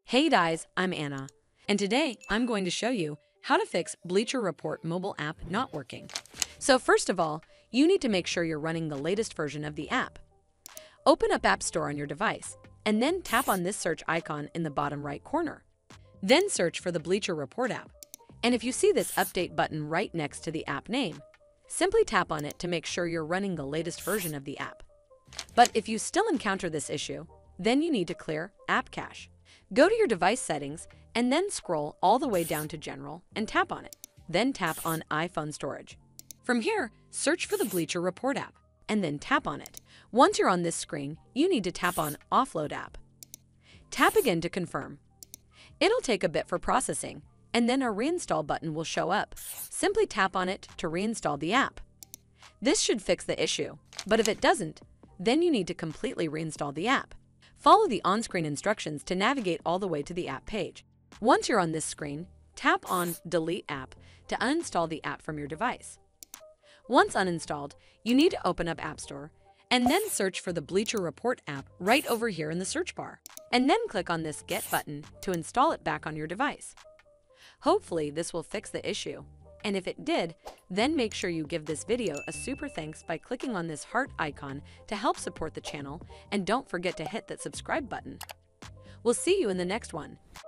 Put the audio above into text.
Hey guys, I'm Anna, and today I'm going to show you how to fix Bleacher Report mobile app not working. So first of all, you need to make sure you're running the latest version of the app. Open up App Store on your device, and then tap on this search icon in the bottom right corner. Then search for the Bleacher Report app, and if you see this update button right next to the app name, simply tap on it to make sure you're running the latest version of the app. But if you still encounter this issue, then you need to clear App Cache. Go to your device settings and then scroll all the way down to General and tap on it. Then tap on iPhone Storage. From here, search for the Bleacher Report app and then tap on it. Once you're on this screen, you need to tap on Offload app. Tap again to confirm. It'll take a bit for processing, and then a Reinstall button will show up. Simply tap on it to reinstall the app. This should fix the issue, but if it doesn't, then you need to completely reinstall the app. Follow the on-screen instructions to navigate all the way to the app page. Once you're on this screen, tap on Delete App to uninstall the app from your device. Once uninstalled, you need to open up App Store and then search for the Bleacher Report app right over here in the search bar, and then click on this Get button to install it back on your device. Hopefully, this will fix the issue. And if it did, then make sure you give this video a super thanks by clicking on this heart icon to help support the channel, and don't forget to hit that subscribe button. We'll see you in the next one.